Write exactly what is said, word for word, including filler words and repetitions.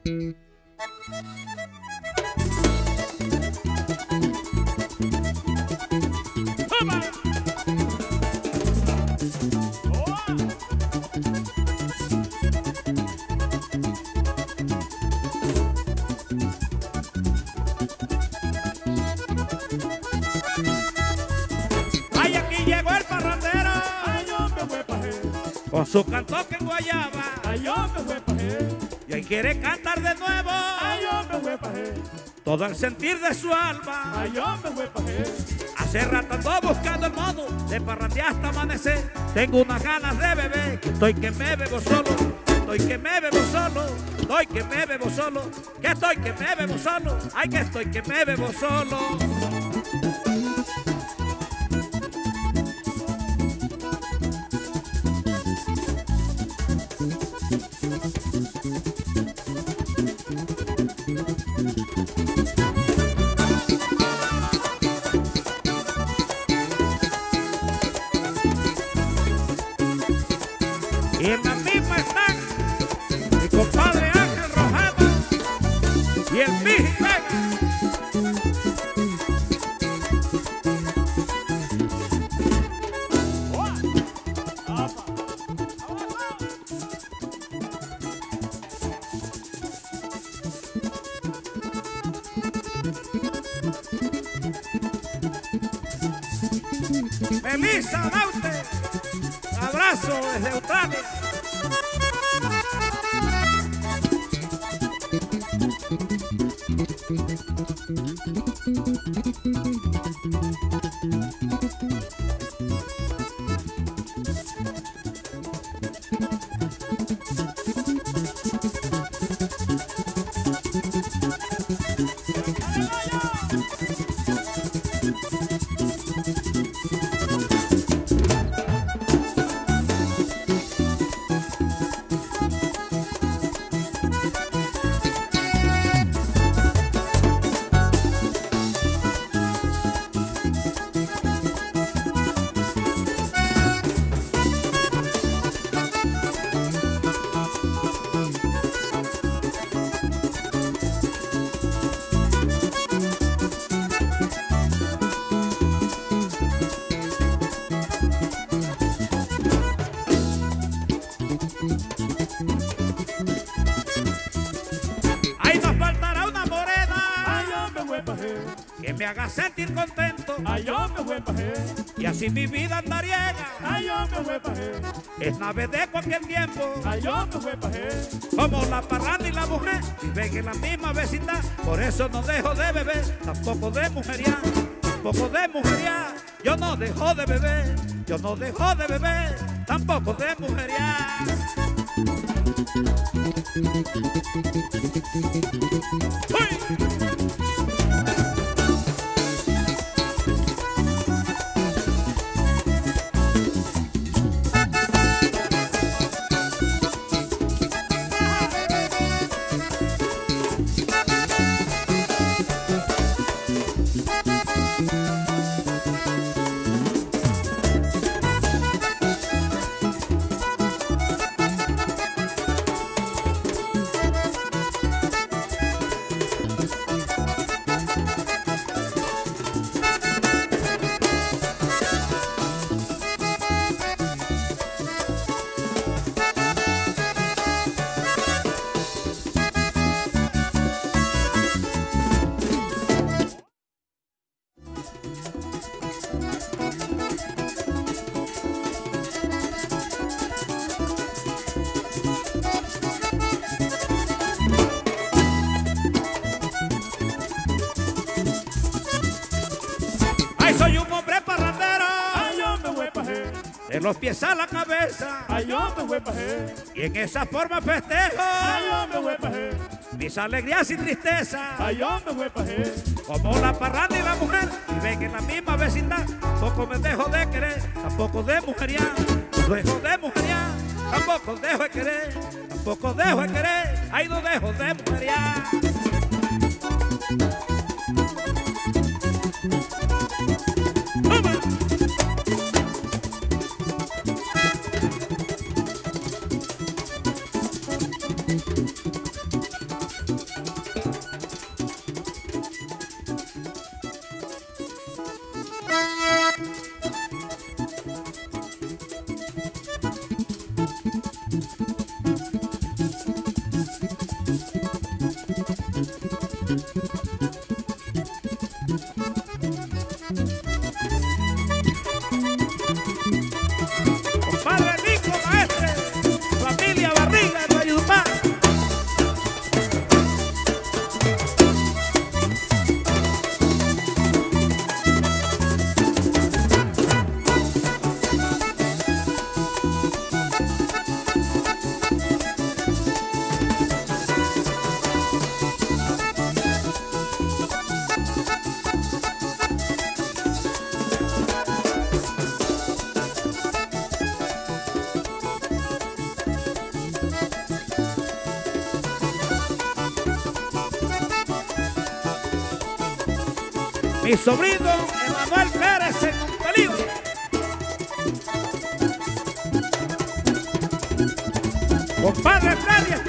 Ay, aquí llegó el parrandero. Ay, hombre, fue pajé. Con su cantoque en guayaba. Ay, hombre, fue pajé. Y ahí quiere cantar de nuevo. Ay, hombre, fue pajé. Todo el sentir de su alma. Ay, hombre, fue pajé. Hace rato ando buscando el modo de parrandear hasta amanecer. Tengo unas ganas de beber, que estoy que me bebo solo. Estoy que me bebo solo, estoy que me bebo solo. Que estoy que me bebo solo, ay que estoy que me bebo solo. Y en la misma están mi compadre Ángel Rojano y el Miji Vega. Melissa Daute, abrazo desde Australia. Ahí nos faltará una morena. Ay, hombre, fue pajé. Que me haga sentir contento Ay, hombre, fue pajé. y así mi vida andariega. Ay, hombre, fue pajé. Es nave de cualquier tiempo. Ay, hombre, fue pajé. Como la parranda y la mujer viven en la misma vecindad. Por eso no dejo de beber, tampoco de mujeriar, tampoco de mujeriar. Yo no dejo de beber, yo no dejo de beber, tampoco de mujeriar. ¡Uy! Soy un hombre parrandero. Ay, hombre, fue pajé. De los pies a la cabeza. Ay, hombre, fue pajé. Y en esa forma festejo Ay, hombre, fue pajé. mis alegrías y tristezas. Ay, hombre, fue pajé. Como la parranda y la mujer viven en la misma vecindad. Tampoco me dejo de querer, tampoco de mujeriar. No dejo de mujeriar, tampoco dejo de querer. Tampoco dejo de querer, ay no dejo de mujeriar. mi sobrino Emanuel Pérez en peligro. Compadre Freddy.